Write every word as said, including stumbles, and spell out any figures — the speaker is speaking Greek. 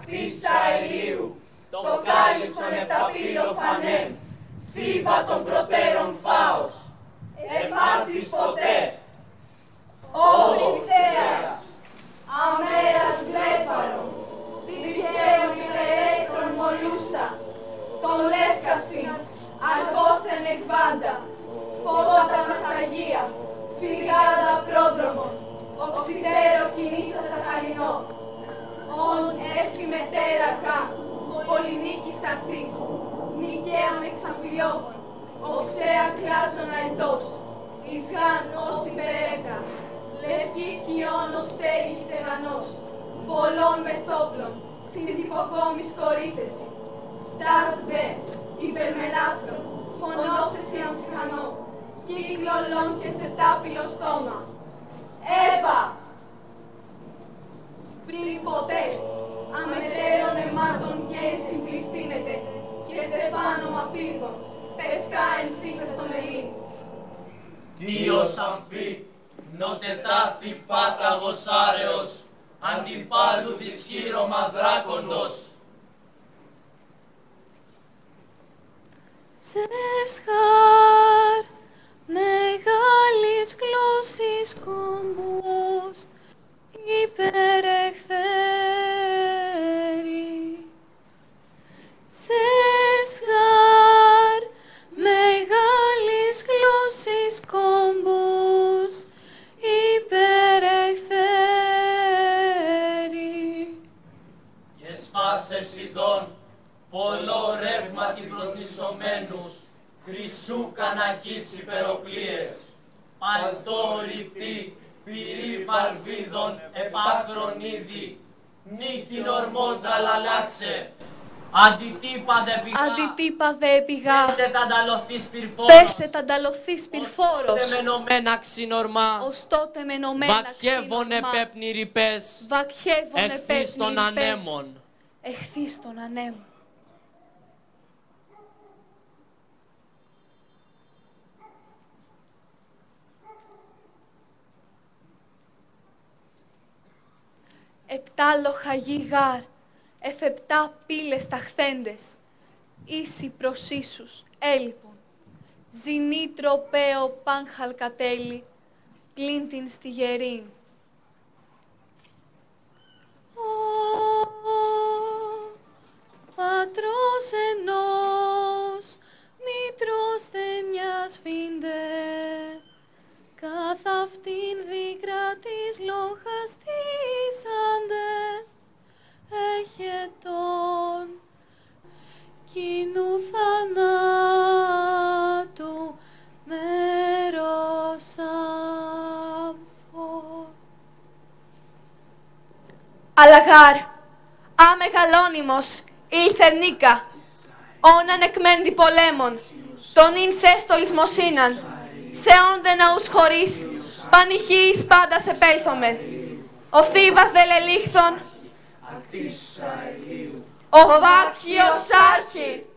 κτίσα ηλίου, το κάλλιστον επταπύλιο φανέν, θύβα των προτέρων φάος, εφάρθης ποτέ. Ω Χρυσέας, αμέρας βλέφαρο, δικαίων υπερέκτρων μολούσα, τον λεύκασπιν, αργόθεν εκβάντα, φώτα μασαγία, φυγάδα πρόδρομον, οξυτέρο κινήσα σαχαλινό, ον έφη μετέρα κα, πολυνίκης αρθής, νικαίων εξαμφιλόγων, οξέα κλάζωνα εντός, εις γαν ως υπερέκα, λευκής χιόνος πτέγης στεγανός, πολλών μεθόπλων, στην τυποκόμης κορύφεση, στάς δε, υπερμελάφρον, φωνός εσύ αμφιχανό, κύκλωλον και ξετάπηλο στόμα. Εύα! Πριν ποτέ, αμετέρων εμάρτων γέης συμπληστίνεται και στεφάνομα πύργων, πευκά εν θύφες των Ελλήνων. Δίος αμφί, νοτετάθη πάταγος άρεος, αντιπάλου δυσχύρωμα δράκοντος. Ζευσχάρ, μεγάλης γλώσσης κόμπος, υπερεχθέρη. Ζευσχάρ, μεγάλης γλώσσης κόμπος, υπερεχθέρη. Και σφάσες ειδών, πολλό ρεύματι προσμισωμένους, χρυσού καναχής υπεροπλίες, παντόρυπτη, πυρή βαλβίδων, επάκρον είδη, νίκην ορμόντα λαλάξε, αντιτύπαδε πηγά, Αντιτύπαδε πηγά, πέσε τανταλωθείς πυρφόρος, πέσε τανταλωθείς πυρφόρος, ώστε μενωμένα ξυνορμά, ως τότε μενωμένα βακχεύωνε ξύνορμα, πέπνοι ρηπές, βακχεύωνε εχθείς πέπνοι των ρηπές, ανέμων. εχθείς των ανέμων. Επτά λοχαγοί γάρ, εφεπτά πύλες ταχθέντες, ίσοι προς ίσους, έλειπον, ζηνή τροπαίο παν χαλκατέλη, πλήν στη γερήν. Ο πατρός ενός, μήτρος δε μιας φίντε, καθ' αυτήν δικρατής λόγας τίσαντες, έχετον κοινού θανάτου μέρος αμφών. Αλαγάρ, αμεγαλώνυμος, ήλθερνίκα, όναν εκμένδι πολέμων, τον ειν θέστολης μοσίναν, Θεόν δε ναούς χωρίς, πανηχείς πάντα σε πέλθομεν. Ο θύβας δε λελίχθον, ο βάκχιος άρχη,